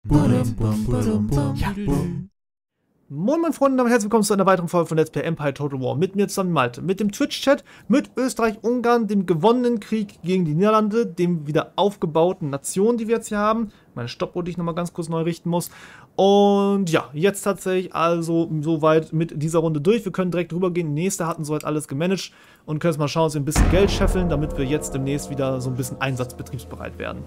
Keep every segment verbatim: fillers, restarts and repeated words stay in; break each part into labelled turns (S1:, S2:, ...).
S1: Ja. Moin meine Freunde, damit herzlich willkommen zu einer weiteren Folge von Let's Play Empire Total War. Mit mir zusammen Malte, mit dem Twitch-Chat, mit Österreich-Ungarn, dem gewonnenen Krieg gegen die Niederlande, dem wieder aufgebauten Nation, die wir jetzt hier haben. Meine Stoppuhr, die ich nochmal ganz kurz neu richten muss. Und ja, jetzt tatsächlich also soweit mit dieser Runde durch. Wir können direkt rübergehen. Die nächste hatten soweit alles gemanagt und können jetzt mal schauen, dass wir ein bisschen Geld scheffeln, damit wir jetzt demnächst wieder so ein bisschen einsatzbetriebsbereit werden.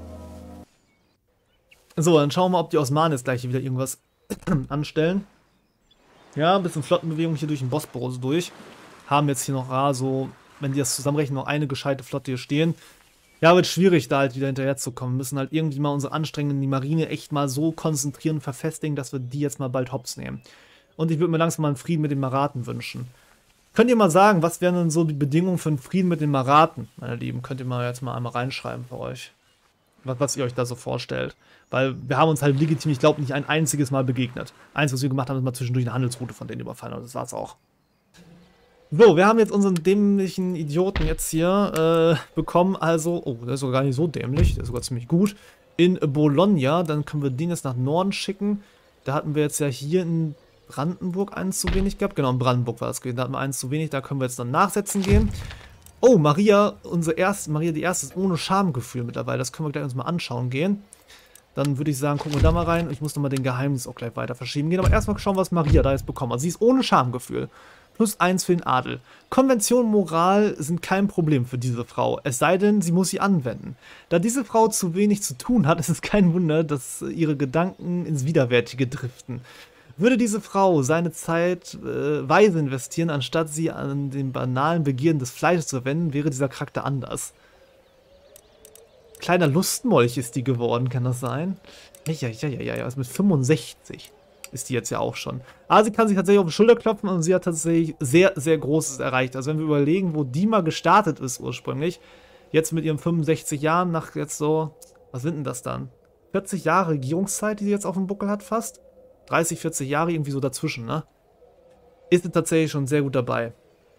S1: So, dann schauen wir mal, ob die Osmanen jetzt gleich hier wieder irgendwas anstellen. Ja, ein bisschen Flottenbewegung hier durch den Bosporus durch. Haben jetzt hier noch, ah, so, wenn die das zusammenrechnen, noch eine gescheite Flotte hier stehen. Ja, wird schwierig, da halt wieder hinterher zu kommen. Wir müssen halt irgendwie mal unsere Anstrengungen in die Marine echt mal so konzentrieren und verfestigen, dass wir die jetzt mal bald hops nehmen. Und ich würde mir langsam mal einen Frieden mit den Maraten wünschen. Könnt ihr mal sagen, was wären denn so die Bedingungen für einen Frieden mit den Maraten, meine Lieben? Könnt ihr mal jetzt mal einmal reinschreiben für euch. Was, was ihr euch da so vorstellt. Weil wir haben uns halt legitim, ich glaube, nicht ein einziges Mal begegnet. Eins, was wir gemacht haben, ist mal zwischendurch eine Handelsroute von denen überfallen. Und das war's auch. So, wir haben jetzt unseren dämlichen Idioten jetzt hier äh, bekommen. Also, oh, der ist sogar gar nicht so dämlich. Der ist sogar ziemlich gut. In Bologna. Dann können wir den jetzt nach Norden schicken. Da hatten wir jetzt ja hier in Brandenburg eins zu wenig gehabt. Genau, in Brandenburg war das gewesen. Da hatten wir eins zu wenig. Da können wir jetzt dann nachsetzen gehen. Oh, Maria, unsere erste, Maria die erste ist ohne Schamgefühl mittlerweile. Das können wir gleich uns mal anschauen gehen. Dann würde ich sagen, gucken wir da mal rein. Ich muss nochmal den Geheimnis auch gleich weiter verschieben gehen. Aber erstmal schauen, was Maria da jetzt bekommt. Also sie ist ohne Schamgefühl. Plus eins für den Adel. Konvention und Moral sind kein Problem für diese Frau. Es sei denn, sie muss sie anwenden. Da diese Frau zu wenig zu tun hat, ist es kein Wunder, dass ihre Gedanken ins Widerwärtige driften. Würde diese Frau seine Zeit äh, weise investieren, anstatt sie an den banalen Begierden des Fleisches zu verwenden, wäre dieser Charakter anders. Kleiner Lustmolch ist die geworden, kann das sein? Ja, ja, ja, ja, ja, also mit fünfundsechzig ist die jetzt ja auch schon. Aber sie kann sich tatsächlich auf die Schulter klopfen und sie hat tatsächlich sehr, sehr Großes erreicht. Also wenn wir überlegen, wo die mal gestartet ist ursprünglich, jetzt mit ihren fünfundsechzig Jahren, nach jetzt so, was sind denn das dann? vierzig Jahre Regierungszeit, die sie jetzt auf dem Buckel hat fast? dreißig, vierzig Jahre, irgendwie so dazwischen, ne? Ist sie tatsächlich schon sehr gut dabei.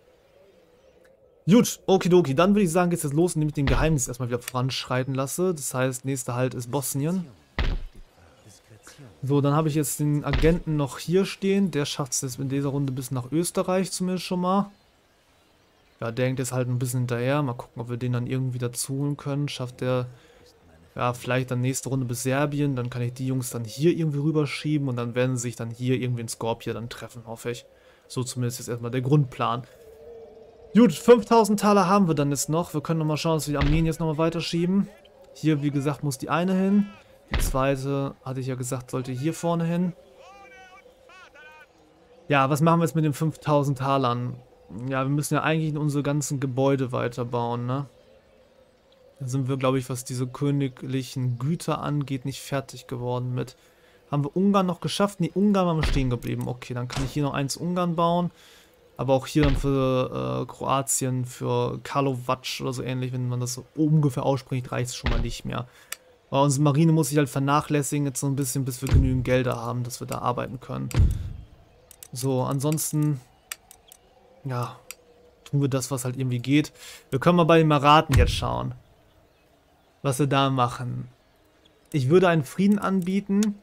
S1: Gut, okidoki, dann würde ich sagen, geht es jetzt los, indem ich den Geheimnis erstmal wieder voranschreiten lasse. Das heißt, nächster Halt ist Bosnien. So, dann habe ich jetzt den Agenten noch hier stehen. Der schafft es jetzt in dieser Runde bis nach Österreich zumindest schon mal. Ja, der hängt jetzt halt ein bisschen hinterher. Mal gucken, ob wir den dann irgendwie dazu holen können. Schafft der, ja, vielleicht dann nächste Runde bis Serbien. Dann kann ich die Jungs dann hier irgendwie rüberschieben und dann werden sie sich dann hier irgendwie in Skopje dann treffen, hoffe ich. So zumindest jetzt erstmal der Grundplan. Gut, fünftausend Taler haben wir dann jetzt noch. Wir können nochmal schauen, dass wir die Armeen jetzt nochmal weiterschieben. Hier, wie gesagt, muss die eine hin. Die zweite, hatte ich ja gesagt, sollte hier vorne hin. Ja, was machen wir jetzt mit den fünftausend Talern? Ja, wir müssen ja eigentlich in unsere ganzen Gebäude weiterbauen, ne? Da sind wir, glaube ich, was diese königlichen Güter angeht, nicht fertig geworden mit. Haben wir Ungarn noch geschafft? Ne, Ungarn waren wir stehen geblieben. Okay, dann kann ich hier noch eins Ungarn bauen. Aber auch hier dann für äh, Kroatien, für Karlovac oder so ähnlich, wenn man das so ungefähr ausspricht, reicht es schon mal nicht mehr. Aber unsere Marine muss sich halt vernachlässigen jetzt so ein bisschen, bis wir genügend Gelder haben, dass wir da arbeiten können. So, ansonsten, ja, tun wir das, was halt irgendwie geht. Wir können mal bei den Maraten jetzt schauen, was wir da machen. Ich würde einen Frieden anbieten,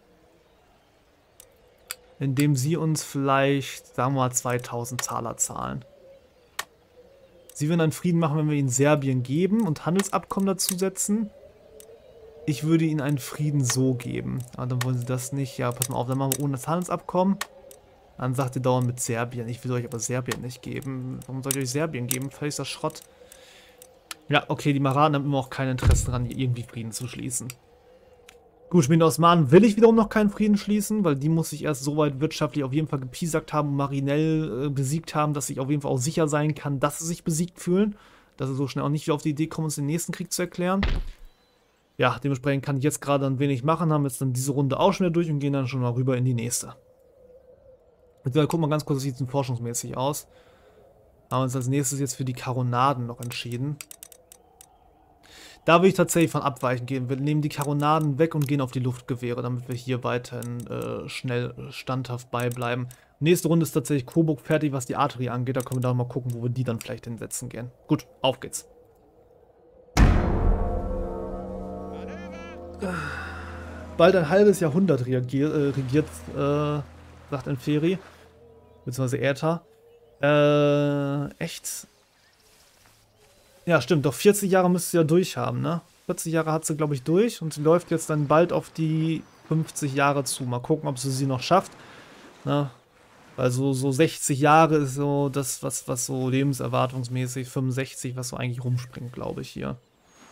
S1: indem sie uns vielleicht, sagen wir mal, zweitausend Taler zahlen. Sie würden einen Frieden machen, wenn wir ihnen Serbien geben und Handelsabkommen dazu setzen. Ich würde ihnen einen Frieden so geben. Aber dann wollen sie das nicht. Ja, pass mal auf, dann machen wir ohne das Handelsabkommen. Dann sagt ihr dauernd mit Serbien. Ich will euch aber Serbien nicht geben. Warum soll ich euch Serbien geben? Völlig das Schrott. Ja, okay, die Maraten haben immer auch kein Interesse daran, irgendwie Frieden zu schließen. Gut, mit den Osmanen will ich wiederum noch keinen Frieden schließen, weil die muss sich erst soweit wirtschaftlich auf jeden Fall gepiesackt haben und marinell äh, besiegt haben, dass ich auf jeden Fall auch sicher sein kann, dass sie sich besiegt fühlen. Dass sie so schnell auch nicht wieder auf die Idee kommen, uns den nächsten Krieg zu erklären. Ja, dementsprechend kann ich jetzt gerade ein wenig machen, haben jetzt dann diese Runde auch schon wieder durch und gehen dann schon mal rüber in die nächste. Jetzt gucken wir mal ganz kurz, das sieht denn forschungsmäßig aus. Haben wir uns als nächstes jetzt für die Karonaden noch entschieden. Da würde ich tatsächlich von abweichen gehen. Wir nehmen die Karonaden weg und gehen auf die Luftgewehre, damit wir hier weiterhin äh, schnell standhaft beibleiben. Nächste Runde ist tatsächlich Coburg fertig, was die Arterie angeht. Da können wir da mal gucken, wo wir die dann vielleicht hinsetzen gehen. Gut, auf geht's. bald ein halbes Jahrhundert reagier, äh, regiert, äh, sagt Inferi. Beziehungsweise Äther. Äh, echt? Ja, stimmt, doch vierzig Jahre müsste sie ja durch haben, ne? vierzig Jahre hat sie, glaube ich, durch und sie läuft jetzt dann bald auf die fünfzig Jahre zu. Mal gucken, ob sie sie noch schafft. Ne? Weil so, so sechzig Jahre ist so das, was, was so lebenserwartungsmäßig, fünfundsechzig, was so eigentlich rumspringt, glaube ich, hier.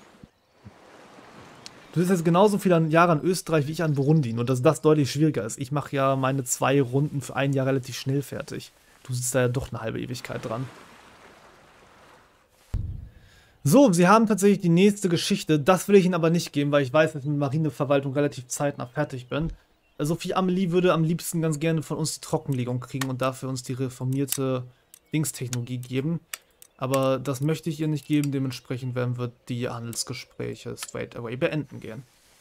S1: Du bist jetzt genauso viele Jahre an Österreich wie ich an Burundi, nur dass das deutlich schwieriger ist. Ich mache ja meine zwei Runden für ein Jahr relativ schnell fertig. Du sitzt da ja doch eine halbe Ewigkeit dran. So, sie haben tatsächlich die nächste Geschichte. Das will ich Ihnen aber nicht geben, weil ich weiß, dass ich mit Marineverwaltung relativ zeitnah fertig bin. Sophie Amelie würde am liebsten ganz gerne von uns die Trockenlegung kriegen und dafür uns die reformierte Dingstechnologie geben. Aber das möchte ich ihr nicht geben, dementsprechend werden wir die Handelsgespräche straight away beenden gehen.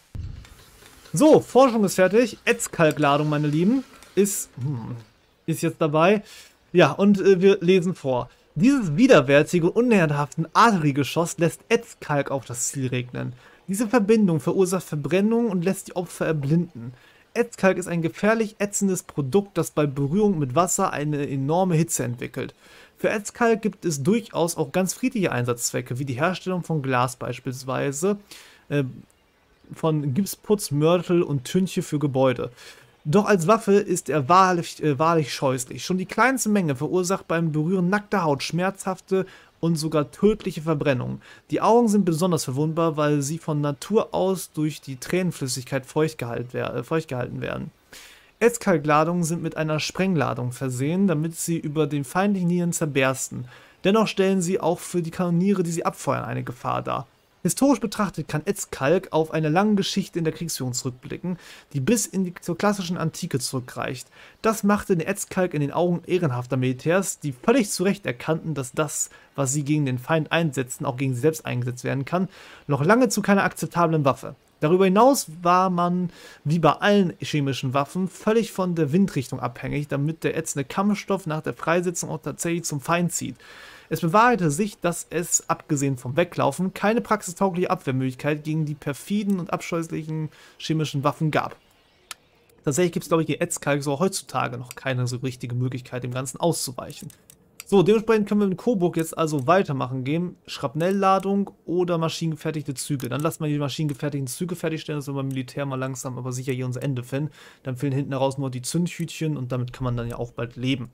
S1: So, Forschung ist fertig. Etzkalkladung, meine Lieben, ist, hm, ist jetzt dabei. Ja, und äh, wir lesen vor. Dieses widerwärtige und unerhaften Arteriegeschoss lässt Etzkalk auf das Ziel regnen. Diese Verbindung verursacht Verbrennung und lässt die Opfer erblinden. Etzkalk ist ein gefährlich ätzendes Produkt, das bei Berührung mit Wasser eine enorme Hitze entwickelt. Für Etzkalk gibt es durchaus auch ganz friedliche Einsatzzwecke, wie die Herstellung von Glas beispielsweise, äh, von Gipsputz, Mörtel und Tünche für Gebäude. Doch als Waffe ist er wahrlich, äh, wahrlich scheußlich. Schon die kleinste Menge verursacht beim Berühren nackter Haut schmerzhafte und sogar tödliche Verbrennungen. Die Augen sind besonders verwundbar, weil sie von Natur aus durch die Tränenflüssigkeit feucht gehalten, äh, feucht gehalten werden. Etzkalkladungen sind mit einer Sprengladung versehen, damit sie über den feindlichen Nieren zerbersten. Dennoch stellen sie auch für die Kanoniere, die sie abfeuern, eine Gefahr dar. Historisch betrachtet kann Etzkalk auf eine lange Geschichte in der Kriegsführung zurückblicken, die bis in die zur klassischen Antike zurückreicht. Das machte den Etzkalk in den Augen ehrenhafter Militärs, die völlig zu Recht erkannten, dass das, was sie gegen den Feind einsetzten, auch gegen sie selbst eingesetzt werden kann, noch lange zu keiner akzeptablen Waffe. Darüber hinaus war man, wie bei allen chemischen Waffen, völlig von der Windrichtung abhängig, damit der ätzende Kampfstoff nach der Freisetzung auch tatsächlich zum Feind zieht. Es bewahrheitete sich, dass es, abgesehen vom Weglaufen, keine praxistaugliche Abwehrmöglichkeit gegen die perfiden und abscheußlichen chemischen Waffen gab. Tatsächlich gibt es, glaube ich, gegen Etzkalk so heutzutage noch keine so richtige Möglichkeit, dem Ganzen auszuweichen. So, dementsprechend können wir mit Coburg jetzt also weitermachen gehen. Schrapnellladung oder maschinengefertigte Züge. Dann lassen wir die maschinengefertigten Züge fertigstellen, dass wir beim Militär mal langsam aber sicher hier unser Ende finden. Dann fehlen hinten heraus nur die Zündhütchen und damit kann man dann ja auch bald leben.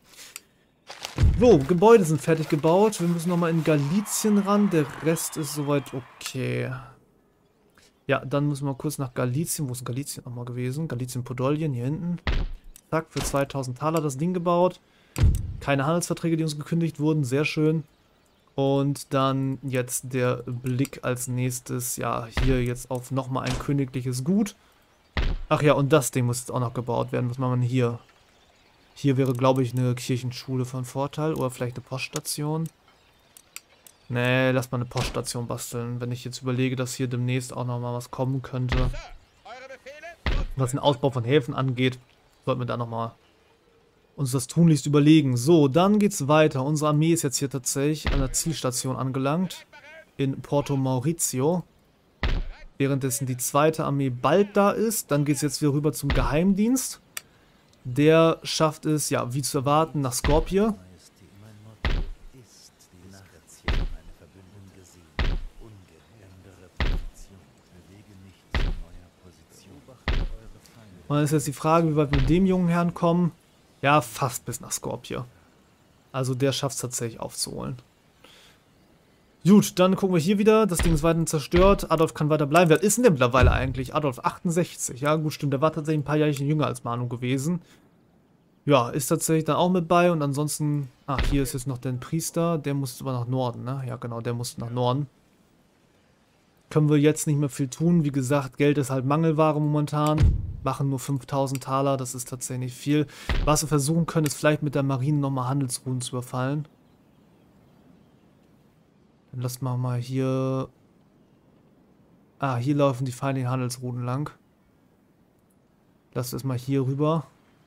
S1: So, Gebäude sind fertig gebaut. Wir müssen nochmal in Galizien ran. Der Rest ist soweit okay. Ja, dann müssen wir kurz nach Galizien. Wo ist Galizien nochmal gewesen? Galizien-Podolien, hier hinten. Zack, für zweitausend Taler das Ding gebaut. Keine Handelsverträge, die uns gekündigt wurden. Sehr schön. Und dann jetzt der Blick als nächstes. Ja, hier jetzt auf nochmal ein königliches Gut. Ach ja, und das Ding muss jetzt auch noch gebaut werden. Was machen wir denn hier? Hier wäre, glaube ich, eine Kirchenschule von Vorteil. Oder vielleicht eine Poststation. Nee, lass mal eine Poststation basteln. Wenn ich jetzt überlege, dass hier demnächst auch nochmal was kommen könnte. Was den Ausbau von Häfen angeht, sollten wir da nochmal uns das tunlichst überlegen. So, dann geht's weiter. Unsere Armee ist jetzt hier tatsächlich an der Zielstation angelangt. In Porto Maurizio. Währenddessen die zweite Armee bald da ist. Dann geht es jetzt wieder rüber zum Geheimdienst. Der schafft es, ja, wie zu erwarten, nach Skopje. Und dann ist jetzt die Frage, wie weit wir mit dem jungen Herrn kommen. Ja, fast bis nach Skopje. Also der schafft es tatsächlich aufzuholen. Gut, dann gucken wir hier wieder. Das Ding ist weiterhin zerstört. Adolf kann weiter bleiben. Wer ist denn der mittlerweile eigentlich? Adolf achtundsechzig. Ja, gut, stimmt. Der war tatsächlich ein paar Jährchen jünger als Manu gewesen. Ja, ist tatsächlich dann auch mit bei. Und ansonsten... Ach, hier ist jetzt noch der Priester. Der muss aber nach Norden, ne? Ja, genau, der muss nach Norden. Können wir jetzt nicht mehr viel tun. Wie gesagt, Geld ist halt Mangelware momentan. Machen nur fünftausend Taler. Das ist tatsächlich nicht viel. Was wir versuchen können, ist vielleicht mit der Marine nochmal Handelsrouten zu überfallen. Dann lassen wir mal hier... Ah, hier laufen die feindlichen Handelsrouten lang. Lass es mal hier rüber.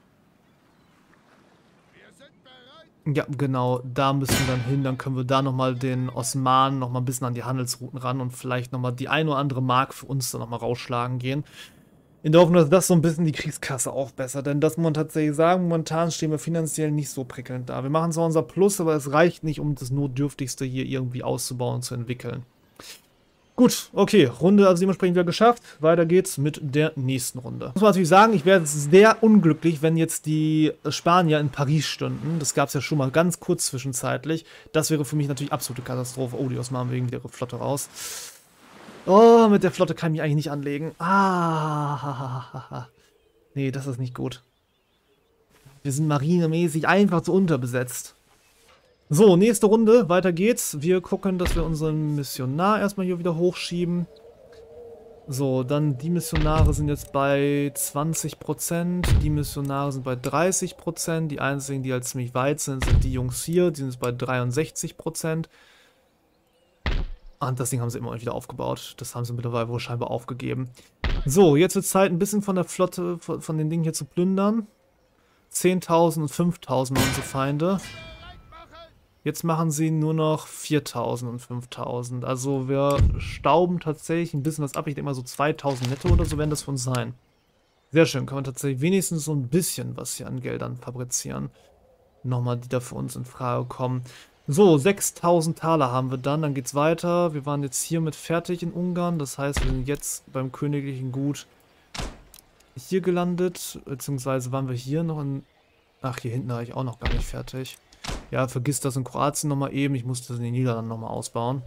S1: Ja, genau, da müssen wir dann hin. Dann können wir da nochmal den Osmanen nochmal ein bisschen an die Handelsrouten ran und vielleicht nochmal die ein oder andere Mark für uns dann nochmal rausschlagen gehen. In der Hoffnung, dass das so ein bisschen die Kriegskasse aufbessert. Denn das muss man tatsächlich sagen, momentan stehen wir finanziell nicht so prickelnd da. Wir machen zwar unser Plus, aber es reicht nicht, um das Notdürftigste hier irgendwie auszubauen und zu entwickeln. Gut, okay, Runde also dementsprechend wieder geschafft. Weiter geht's mit der nächsten Runde. Muss man natürlich sagen, ich wäre sehr unglücklich, wenn jetzt die Spanier in Paris stünden. Das gab es ja schon mal ganz kurz zwischenzeitlich. Das wäre für mich natürlich absolute Katastrophe. Oh, die Osmanen wegen ihre Flotte raus. Oh, mit der Flotte kann ich mich eigentlich nicht anlegen. Ah, nee, das ist nicht gut. Wir sind marinemäßig einfach zu unterbesetzt. So, nächste Runde, weiter geht's. Wir gucken, dass wir unseren Missionar erstmal hier wieder hochschieben. So, dann die Missionare sind jetzt bei zwanzig Prozent, die Missionare sind bei dreißig Prozent. Die einzigen, die halt ziemlich weit sind, sind die Jungs hier, die sind jetzt bei dreiundsechzig Prozent. Und das Ding haben sie immer wieder aufgebaut. Das haben sie mittlerweile wohl scheinbar aufgegeben. So, jetzt wird es Zeit, ein bisschen von der Flotte, von, von den Dingen hier zu plündern. zehntausend und fünftausend unsere Feinde. Jetzt machen sie nur noch viertausend und fünftausend. Also wir stauben tatsächlich ein bisschen was ab. Ich denke mal so zweitausend netto oder so werden das von sein. Sehr schön. Können wir tatsächlich wenigstens so ein bisschen was hier an Geldern fabrizieren. Nochmal, die da für uns in Frage kommen. So, sechstausend Taler haben wir dann. Dann geht's weiter. Wir waren jetzt hiermit fertig in Ungarn. Das heißt, wir sind jetzt beim königlichen Gut hier gelandet. Beziehungsweise waren wir hier noch in... Ach, hier hinten war ich auch noch gar nicht fertig. Ja, vergiss das in Kroatien nochmal eben. Ich muss das in den Niederlanden nochmal ausbauen.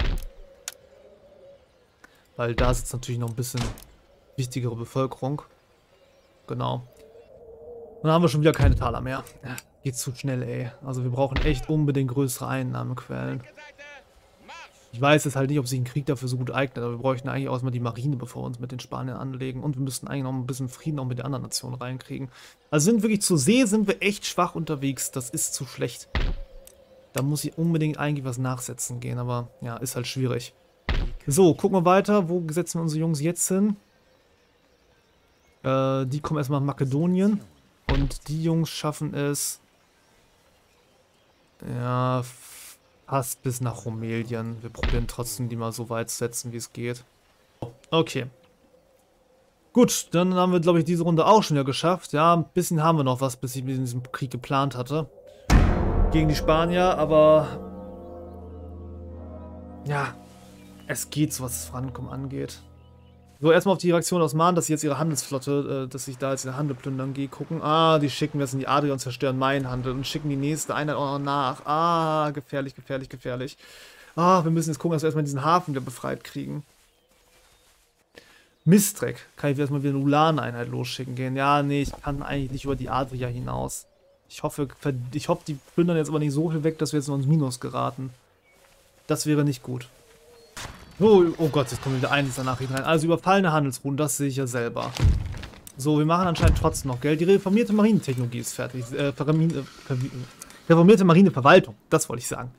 S1: Weil da sitzt natürlich noch ein bisschen wichtigere Bevölkerung. Genau. Dann haben wir schon wieder keine Taler mehr. Ja, geht zu schnell, ey. Also wir brauchen echt unbedingt größere Einnahmequellen. Ich weiß jetzt halt nicht, ob sich ein Krieg dafür so gut eignet, aber wir bräuchten eigentlich auch erstmal die Marine, bevor wir uns mit den Spaniern anlegen. Und wir müssten eigentlich noch ein bisschen Frieden auch mit den anderen Nationen reinkriegen. Also sind wirklich zur See, sind wir echt schwach unterwegs. Das ist zu schlecht. Da muss ich unbedingt eigentlich was nachsetzen gehen, aber ja, ist halt schwierig. So, gucken wir weiter. Wo setzen wir unsere Jungs jetzt hin? Äh, die kommen erstmal nach Makedonien. Und die Jungs schaffen es... Ja... Passt bis nach Rumelien. Wir probieren trotzdem, die mal so weit zu setzen, wie es geht. Okay. Gut, dann haben wir, glaube ich, diese Runde auch schon wieder geschafft. Ja, ein bisschen haben wir noch was, bis ich mit diesem Krieg geplant hatte. Gegen die Spanier, aber... Ja, es geht, so was das Vorankommen angeht. So, erstmal auf die Reaktion aus Mahn, dass sie jetzt ihre Handelsflotte, äh, dass ich da jetzt den Handel plündern gehe, gucken. Ah, die schicken jetzt in die Adria und zerstören meinen Handel und schicken die nächste Einheit auch noch nach. Ah, gefährlich, gefährlich, gefährlich. Ah, wir müssen jetzt gucken, dass wir erstmal diesen Hafen wieder befreit kriegen. Mistreck. Kann ich erstmal wieder eine Ulan-Einheit losschicken gehen? Ja, nee, ich kann eigentlich nicht über die Adria hinaus. Ich hoffe, ich hoffe, die plündern jetzt aber nicht so viel weg, dass wir jetzt noch ins Minus geraten. Das wäre nicht gut. Oh, oh Gott, jetzt kommt wieder ein dieser Nachrichten rein. Also überfallene Handelsrouten, das sehe ich ja selber. So, wir machen anscheinend trotzdem noch Geld. Die reformierte Marinetechnologie ist fertig. Äh, Marine, reformierte Marineverwaltung, das wollte ich sagen.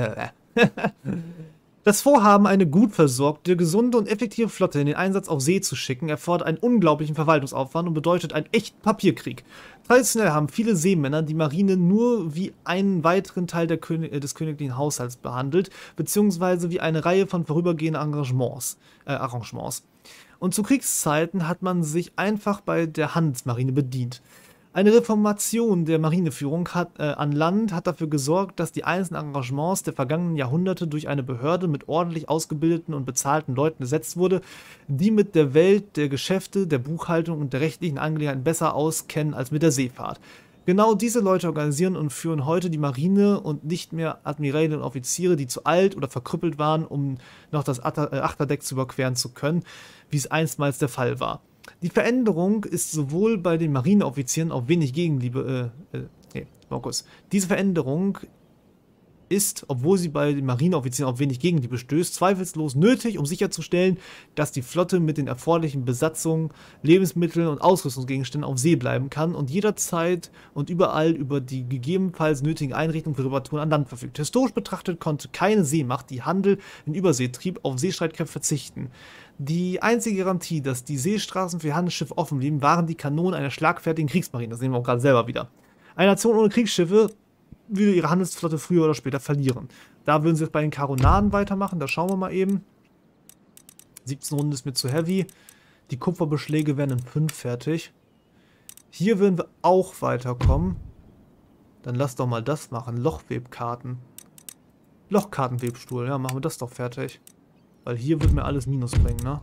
S1: Das Vorhaben, eine gut versorgte, gesunde und effektive Flotte in den Einsatz auf See zu schicken, erfordert einen unglaublichen Verwaltungsaufwand und bedeutet einen echten Papierkrieg. Traditionell haben viele Seemänner die Marine nur wie einen weiteren Teil der König des königlichen Haushalts behandelt, beziehungsweise wie eine Reihe von vorübergehenden Arrangements. Äh, Arrangements. Und zu Kriegszeiten hat man sich einfach bei der Handelsmarine bedient. Eine Reformation der Marineführung hat, äh, an Land hat dafür gesorgt, dass die einzelnen Arrangements der vergangenen Jahrhunderte durch eine Behörde mit ordentlich ausgebildeten und bezahlten Leuten besetzt wurde, die mit der Welt der Geschäfte, der Buchhaltung und der rechtlichen Angelegenheiten besser auskennen als mit der Seefahrt. Genau diese Leute organisieren und führen heute die Marine und nicht mehr Admiräle und Offiziere, die zu alt oder verkrüppelt waren, um noch das Achterdeck zu überqueren zu können, wie es einstmals der Fall war. Die Veränderung ist sowohl bei den Marineoffizieren auf wenig Gegenliebe, äh, äh, nee, Markus. Diese Veränderung ist, obwohl sie bei den Marineoffizieren auf wenig Gegenliebe stößt, zweifellos nötig, um sicherzustellen, dass die Flotte mit den erforderlichen Besatzungen, Lebensmitteln und Ausrüstungsgegenständen auf See bleiben kann und jederzeit und überall über die gegebenenfalls nötigen Einrichtungen für Reparaturen an Land verfügt. Historisch betrachtet konnte keine Seemacht, die Handel in Übersee trieb, auf Seestreitkräfte verzichten. Die einzige Garantie, dass die Seestraßen für Handelsschiffe offen blieben, waren die Kanonen einer schlagfertigen Kriegsmarine. Das sehen wir auch gerade selber wieder. Eine Nation ohne Kriegsschiffe würde ihre Handelsflotte früher oder später verlieren. Da würden sie jetzt bei den Karonanen weitermachen. Da schauen wir mal eben. siebzehn Runden ist mir zu heavy. Die Kupferbeschläge werden in fünf fertig. Hier würden wir auch weiterkommen. Dann lass doch mal das machen. Lochwebkarten. Lochkartenwebstuhl. Ja, machen wir das doch fertig. Weil hier wird mir alles Minus bringen, ne?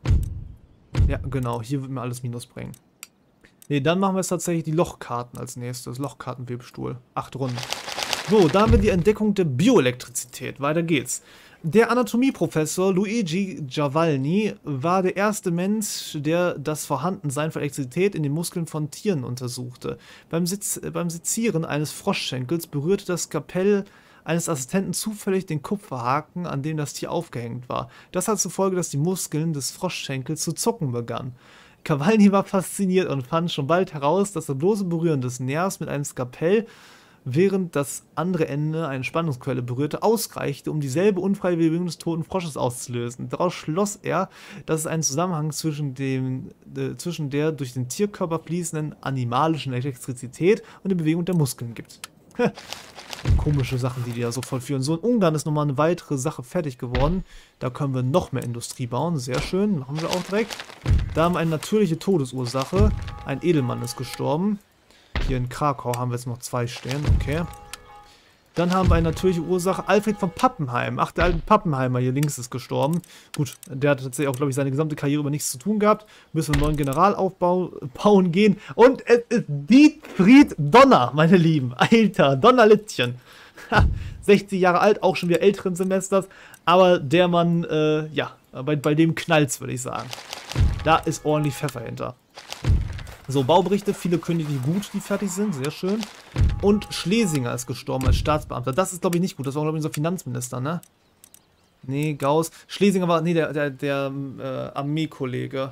S1: Ja, genau. Hier wird mir alles Minus bringen. Ne, dann machen wir es tatsächlich die Lochkarten als nächstes. Lochkartenwebstuhl. Acht Runden. So, da haben wir die Entdeckung der Bioelektrizität. Weiter geht's. Der Anatomieprofessor Luigi Giavalni war der erste Mensch, der das Vorhandensein von Elektrizität in den Muskeln von Tieren untersuchte. Beim, Sitz, beim Sezieren eines Froschschenkels berührte das Skalpell eines Assistenten zufällig den Kupferhaken, an dem das Tier aufgehängt war. Das hat zur Folge, dass die Muskeln des Froschschenkels zu zucken begannen. Giavalni war fasziniert und fand schon bald heraus, dass das bloße Berühren des Nervs mit einem Skalpell, während das andere Ende eine Spannungsquelle berührte, ausreichte, um dieselbe unfreie Bewegung des toten Frosches auszulösen. Daraus schloss er, dass es einen Zusammenhang zwischen, dem, äh, zwischen der durch den Tierkörper fließenden animalischen Elektrizität und der Bewegung der Muskeln gibt. Komische Sachen, die die da so vollführen. So, in Ungarn ist nochmal eine weitere Sache fertig geworden. Da können wir noch mehr Industrie bauen. Sehr schön, machen wir auch direkt. Da haben wir eine natürliche Todesursache. Ein Edelmann ist gestorben. Hier in Krakau haben wir jetzt noch zwei stehen, okay. Dann haben wir eine natürliche Ursache. Alfred von Pappenheim. Ach, der alte Pappenheimer hier links ist gestorben. Gut, der hat tatsächlich auch, glaube ich, seine gesamte Karriere über nichts zu tun gehabt. Müssen wir einen neuen Generalaufbau bauen gehen. Und es ist Dietfried Donner, meine Lieben. Alter, Donnerlittchen. sechzig Jahre alt, auch schon wieder älteren Semesters. Aber der Mann, äh, ja, bei, bei dem knallt's, würde ich sagen. Da ist ordentlich Pfeffer hinter. So, Bauberichte, viele königliche Gut, die fertig sind, sehr schön. Und Schlesinger ist gestorben als Staatsbeamter. Das ist, glaube ich, nicht gut. Das war, glaube ich, unser Finanzminister, ne? Nee, Gauss. Schlesinger war, nee, der, der, der äh, Armeekollege.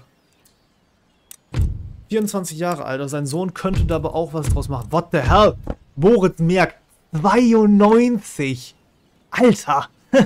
S1: vierundzwanzig Jahre alt. Sein Sohn könnte da aber auch was draus machen. What the hell? Moritz Merck, zweiundneunzig. Alter.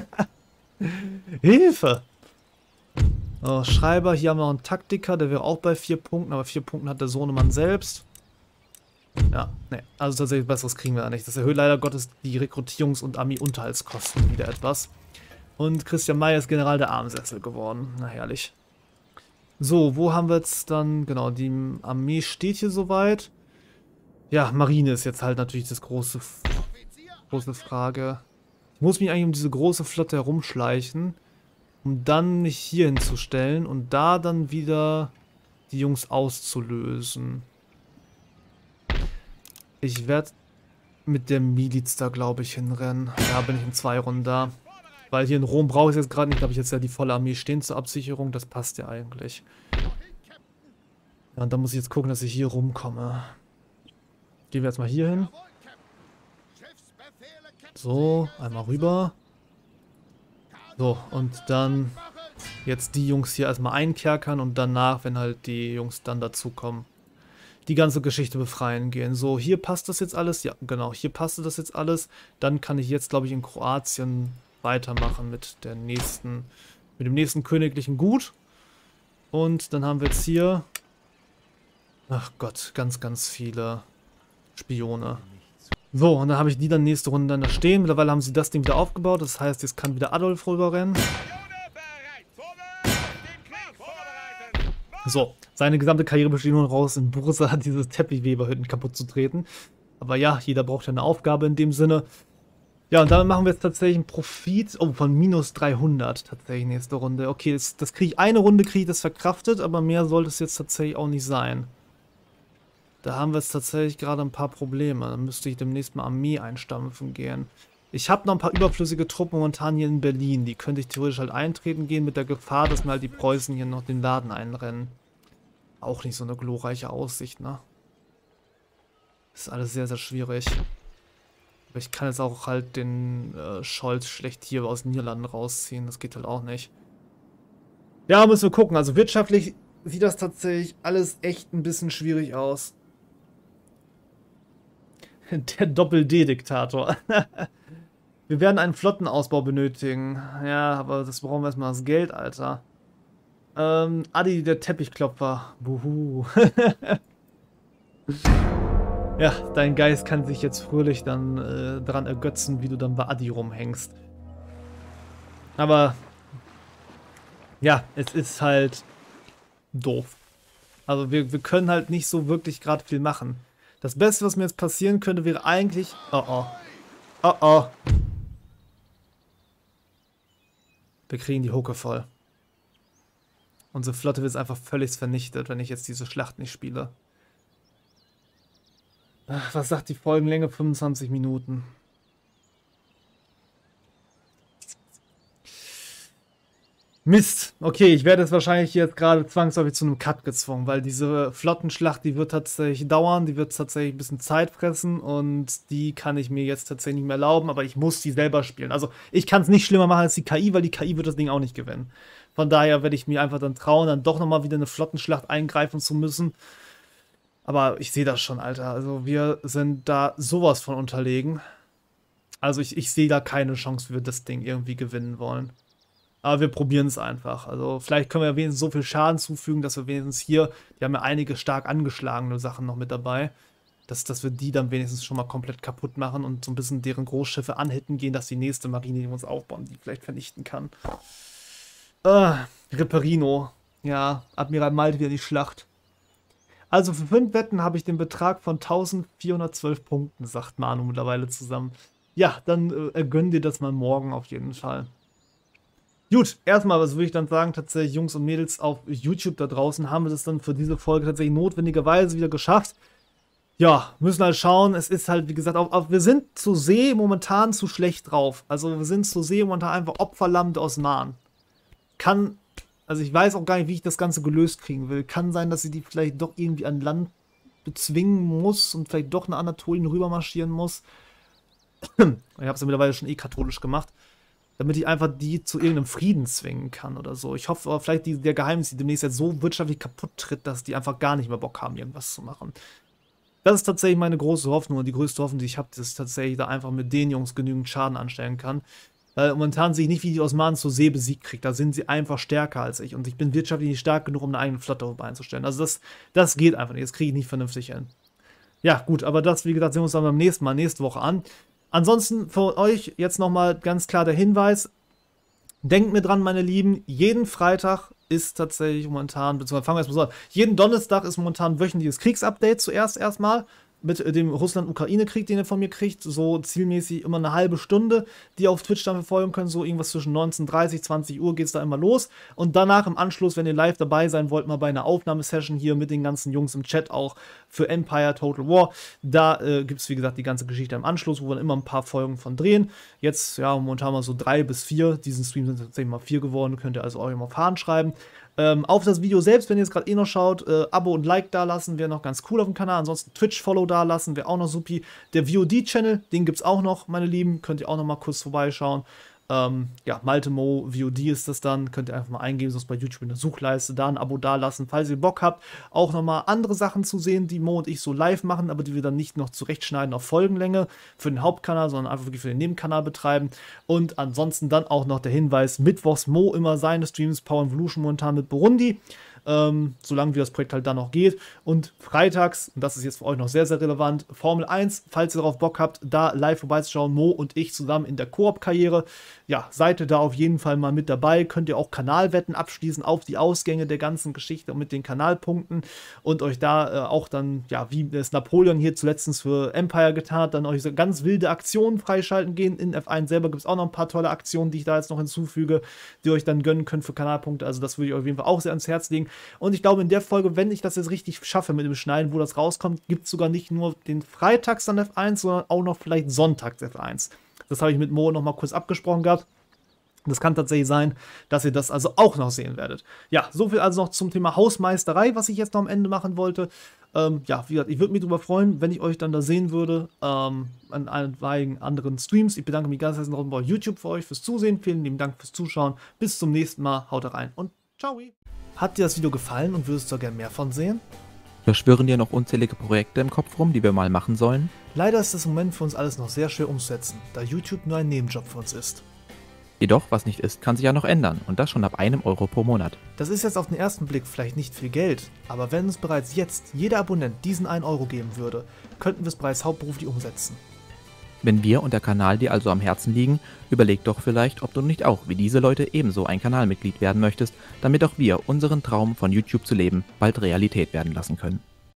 S1: Hilfe. Oh, Schreiber, hier haben wir noch einen Taktiker, der wäre auch bei vier Punkten, aber vier Punkten hat der Sohnemann selbst. Ja, ne, also tatsächlich besseres kriegen wir ja nicht. Das erhöht leider Gottes die Rekrutierungs- und Armee-Unterhaltskosten wieder etwas. Und Christian Mayer ist General der Armsessel geworden. Na herrlich. So, wo haben wir jetzt dann, genau, die Armee steht hier soweit. Ja, Marine ist jetzt halt natürlich das große, große Frage. Ich muss mich eigentlich um diese große Flotte herumschleichen, um dann mich hier hinzustellen und da dann wieder die Jungs auszulösen. Ich werde mit der Miliz da, glaube ich, hinrennen. Da bin ich in zwei Runden da. Weil hier in Rom brauche ich es jetzt gerade nicht. Da habe ich jetzt ja die volle Armee stehen zur Absicherung. Das passt ja eigentlich. Ja, und dann muss ich jetzt gucken, dass ich hier rumkomme. Gehen wir jetzt mal hier hin. So, einmal rüber. So, und dann jetzt die Jungs hier erstmal einkerkern und danach, wenn halt die Jungs dann dazukommen, die ganze Geschichte befreien gehen. So, hier passt das jetzt alles. Ja, genau, hier passte das jetzt alles. Dann kann ich jetzt, glaube ich, in Kroatien weitermachen mit der nächsten, mit dem nächsten königlichen Gut. Und dann haben wir jetzt hier, ach Gott, ganz, ganz viele Spione. So, und dann habe ich die dann nächste Runde dann da stehen. Mittlerweile haben sie das Ding wieder aufgebaut. Das heißt, jetzt kann wieder Adolf rüberrennen. So, seine gesamte Karriere besteht nur raus, in Bursa dieses Teppichweberhütten kaputt zu treten. Aber ja, jeder braucht ja eine Aufgabe in dem Sinne. Ja, und damit machen wir jetzt tatsächlich einen Profit oh, von minus dreihundert tatsächlich nächste Runde. Okay, das, das kriege ich, eine Runde kriege ich das verkraftet, aber mehr sollte es jetzt tatsächlich auch nicht sein. Da haben wir jetzt tatsächlich gerade ein paar Probleme. Dann müsste ich demnächst mal Armee einstampfen gehen. Ich habe noch ein paar überflüssige Truppen momentan hier in Berlin. Die könnte ich theoretisch halt eintreten gehen mit der Gefahr, dass mir halt die Preußen hier noch den Laden einrennen. Auch nicht so eine glorreiche Aussicht, ne? Ist alles sehr, sehr schwierig. Aber ich kann jetzt auch halt den äh, Scholz schlecht hier aus den Niederlanden rausziehen. Das geht halt auch nicht. Ja, müssen wir gucken. Also wirtschaftlich sieht das tatsächlich alles echt ein bisschen schwierig aus. Der Doppel-D-Diktator. Wir werden einen Flottenausbau benötigen. Ja, aber das brauchen wir erstmal das Geld, Alter. Ähm, Adi, der Teppichklopfer. Buhu. Ja, dein Geist kann sich jetzt fröhlich dann äh, daran ergötzen, wie du dann bei Adi rumhängst. Aber ja, es ist halt doof. Also wir, wir können halt nicht so wirklich gerade viel machen. Das Beste, was mir jetzt passieren könnte, wäre eigentlich... Oh oh. Oh oh. Wir kriegen die Hucke voll. Unsere Flotte wird einfach völlig vernichtet, wenn ich jetzt diese Schlacht nicht spiele. Ach, was sagt die Folgenlänge? fünfundzwanzig Minuten. Mist. Okay, ich werde jetzt wahrscheinlich jetzt gerade zwangsläufig zu einem Cut gezwungen, weil diese Flottenschlacht, die wird tatsächlich dauern, die wird tatsächlich ein bisschen Zeit fressen und die kann ich mir jetzt tatsächlich nicht mehr erlauben, aber ich muss die selber spielen. Also ich kann es nicht schlimmer machen als die K I, weil die K I wird das Ding auch nicht gewinnen. Von daher werde ich mir einfach dann trauen, dann doch nochmal wieder eine Flottenschlacht eingreifen zu müssen. Aber ich sehe das schon, Alter. Also wir sind da sowas von unterlegen. Also ich, ich sehe da keine Chance, wie wir das Ding irgendwie gewinnen wollen. Aber wir probieren es einfach. Also vielleicht können wir ja wenigstens so viel Schaden zufügen, dass wir wenigstens hier, die haben ja einige stark angeschlagene Sachen noch mit dabei, dass, dass wir die dann wenigstens schon mal komplett kaputt machen und so ein bisschen deren Großschiffe anhitten gehen, dass die nächste Marine, die wir uns aufbauen, die vielleicht vernichten kann. Ah, Reperino. Ja, Admiral Malte wieder die Schlacht. Also für fünf Wetten habe ich den Betrag von eintausendvierhundertzwölf Punkten, sagt Manu mittlerweile zusammen. Ja, dann äh, gönn dir das mal morgen auf jeden Fall. Gut, erstmal, was würde ich dann sagen, tatsächlich Jungs und Mädels auf YouTube da draußen, haben wir das dann für diese Folge tatsächlich notwendigerweise wieder geschafft. Ja, müssen halt schauen, es ist halt, wie gesagt, auch, auch wir sind zur See momentan zu schlecht drauf. Also wir sind zur See momentan einfach Opferlamm der Osmanen. Kann, also ich weiß auch gar nicht, wie ich das Ganze gelöst kriegen will. Kann sein, dass sie die vielleicht doch irgendwie an Land bezwingen muss und vielleicht doch nach Anatolien rüber marschieren muss. Ich habe es ja mittlerweile schon eh katholisch gemacht. Damit ich einfach die zu irgendeinem Frieden zwingen kann oder so. Ich hoffe aber vielleicht, die, der Geheimnis, die demnächst jetzt so wirtschaftlich kaputt tritt, dass die einfach gar nicht mehr Bock haben, irgendwas zu machen. Das ist tatsächlich meine große Hoffnung und die größte Hoffnung, die ich habe, dass ich tatsächlich da einfach mit den Jungs genügend Schaden anstellen kann. Weil momentan sehe ich nicht, wie die Osmanen zur See besiegt kriegt. Da sind sie einfach stärker als ich und ich bin wirtschaftlich nicht stark genug, um eine eigene Flotte einzustellen. Also das, das geht einfach nicht. Das kriege ich nicht vernünftig hin. Ja, gut, aber das, wie gesagt, sehen wir uns dann beim nächsten Mal, nächste Woche an. Ansonsten für euch jetzt nochmal ganz klar der Hinweis, denkt mir dran, meine Lieben, jeden Freitag ist tatsächlich momentan, beziehungsweise fangen wir erstmal so an, jeden Donnerstag ist momentan wöchentliches Kriegsupdate zuerst erstmal, mit dem Russland-Ukraine-Krieg, den ihr von mir kriegt, so zielmäßig immer eine halbe Stunde, die ihr auf Twitch dann verfolgen könnt, so irgendwas zwischen neunzehn Uhr dreißig, zwanzig Uhr geht es da immer los und danach im Anschluss, wenn ihr live dabei sein wollt, mal bei einer Aufnahmesession hier mit den ganzen Jungs im Chat auch für Empire Total War, da äh, gibt es wie gesagt die ganze Geschichte im Anschluss, wo wir dann immer ein paar Folgen von drehen, jetzt ja momentan mal so drei bis vier, diesen Stream sind tatsächlich mal vier geworden, könnt ihr also auch immer auf Fahnen schreiben. Ähm, auf das Video selbst, wenn ihr jetzt gerade eh noch schaut, äh, Abo und Like da lassen, wäre noch ganz cool auf dem Kanal. Ansonsten Twitch-Follow da lassen, wäre auch noch supi. Der V O D-Channel, den gibt es auch noch, meine Lieben. Könnt ihr auch noch mal kurz vorbeischauen. Ähm, ja, Malte Mo, V O D ist das dann. Könnt ihr einfach mal eingeben, sonst bei YouTube in der Suchleiste da ein Abo da lassen, falls ihr Bock habt, auch noch mal andere Sachen zu sehen, die Mo und ich so live machen, aber die wir dann nicht noch zurechtschneiden auf Folgenlänge für den Hauptkanal, sondern einfach wirklich für den Nebenkanal betreiben. Und ansonsten dann auch noch der Hinweis, mittwochs Mo immer seine Streams, Power Evolution momentan mit Burundi. Ähm, solange wie das Projekt halt dann noch geht. Und freitags, und das ist jetzt für euch noch sehr, sehr relevant, Formel eins, falls ihr darauf Bock habt, da live vorbeizuschauen, Mo und ich zusammen in der Koop-Karriere. Ja, seid ihr da auf jeden Fall mal mit dabei. Könnt ihr auch Kanalwetten abschließen auf die Ausgänge der ganzen Geschichte und mit den Kanalpunkten und euch da äh, auch dann, ja, wie es Napoleon hier zuletzt für Empire getan hat, dann euch so ganz wilde Aktionen freischalten gehen. In F eins selber gibt es auch noch ein paar tolle Aktionen, die ich da jetzt noch hinzufüge, die ihr euch dann gönnen könnt für Kanalpunkte. Also das würde ich euch auf jeden Fall auch sehr ans Herz legen. Und ich glaube, in der Folge, wenn ich das jetzt richtig schaffe mit dem Schneiden, wo das rauskommt, gibt es sogar nicht nur den Freitags dann F eins, sondern auch noch vielleicht Sonntags F eins. Das habe ich mit Mo noch mal kurz abgesprochen gehabt. Das kann tatsächlich sein, dass ihr das also auch noch sehen werdet. Ja, soviel also noch zum Thema Hausmeisterei, was ich jetzt noch am Ende machen wollte. Ähm, ja, wie gesagt, ich würde mich darüber freuen, wenn ich euch dann da sehen würde, ähm, an einigen anderen Streams. Ich bedanke mich ganz herzlich noch bei YouTube für euch fürs Zusehen. Vielen lieben Dank fürs Zuschauen. Bis zum nächsten Mal. Haut rein und ciao. Hat dir das Video gefallen und würdest du gerne mehr von sehen?
S2: Da schwirren dir noch unzählige Projekte im Kopf rum, die wir mal machen sollen?
S1: Leider ist das im Moment für uns alles noch sehr schwer umzusetzen, da YouTube nur ein Nebenjob für uns ist.
S2: Jedoch, was nicht ist, kann sich ja noch ändern und das schon ab einem Euro pro Monat.
S1: Das ist jetzt auf den ersten Blick vielleicht nicht viel Geld, aber wenn uns bereits jetzt jeder Abonnent diesen einen Euro geben würde, könnten wir es bereits hauptberuflich umsetzen.
S2: Wenn wir und der Kanal dir also am Herzen liegen, überleg doch vielleicht, ob du nicht auch wie diese Leute ebenso ein Kanalmitglied werden möchtest, damit auch wir unseren Traum von YouTube zu leben bald Realität werden lassen können.